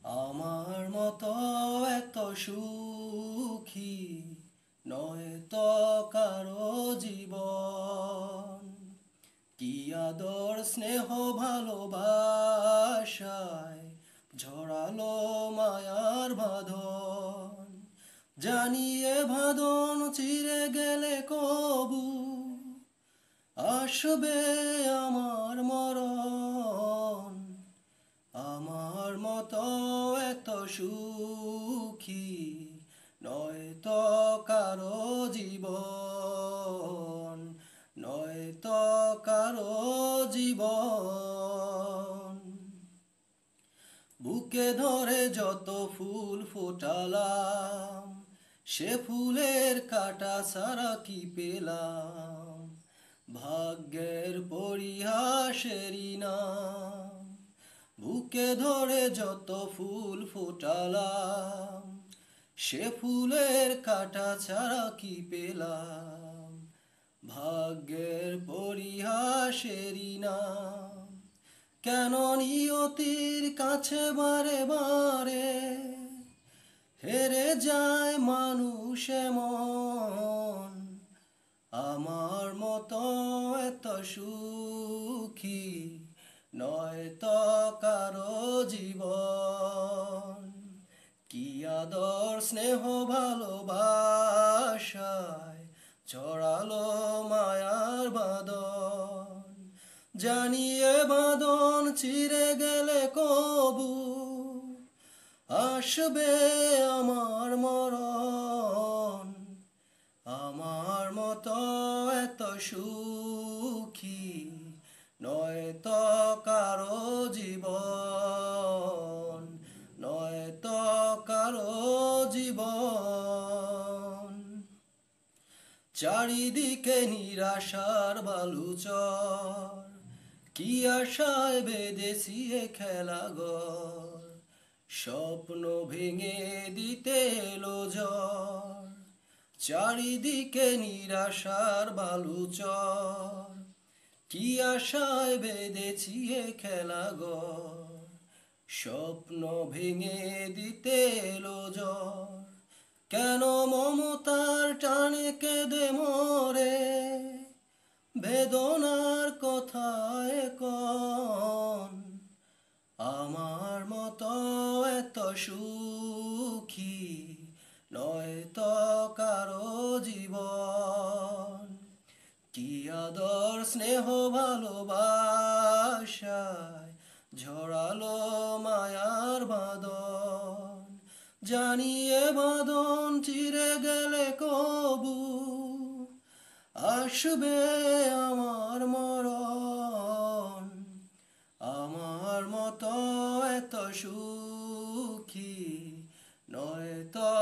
আমার মতো এত সুখী নয় তো কারো জীবন। কি আদর স্নেহ ভালোবাসায় ঝরালো মায়ার বাঁধন। জানিয়ে বাঁধন চিরে গেলে কবু আসবে আমার মরণ। আমার মতো এত সুখী নয় তো কারো জীবন, নয় তো কারো জীবন। বুকে ধরে যত ফুল ফোটালাম, সে ফুলের কাঁটা ছাড়া কি পেলাম? ভাগ্যের পরিহাসেরই নাম। বুকে ধরে যত ফুল ফোটালাম, সে ফুলের কাঁটা ছাড়া কি পেলাম? ভাগ্যের পরিহাসেরই নাম। কেন নিয়তির কাছে বারে বারে হেরে যায় মানুষ এমন? আমার মতো এত সুখী নয় তো কারো জীবন। কি আদর স্নেহ ভালোবাসায় ছড়ালো মায়ার বাঁধন। জানিয়ে বাঁধন চিরে গেলে কবু আসবে আমার মরণ। আমার মতো এত সুখী নয় তো কারো জীবন, নয় তো কারো জীবন। চারিদিকে নিরাশার বালুচর, কি আশায় বেঁধেছি এ খেলাঘর। স্বপ্ন ভেঙে দিতে এলো ঝড়। চারিদিকে নিরাশার বালুচর, কি আশায় বেঁধেছি এ খেলাঘর। স্বপ্ন ভেঙে দিতে এলো ঝড়। কেন মমতার টানে কেঁদে মরে, বেদনার কথায় কন? আমার মতো এত সুখী নয় তো কারো জীবন। কি আদর স্নেহ ভালোবাসায় ঝরালো মায়ার বাঁধন। জানিয়ে বাঁধন চিরে গেলে কবু আসবে আমার মরণ। আমার মতো এত সুখী নয় তো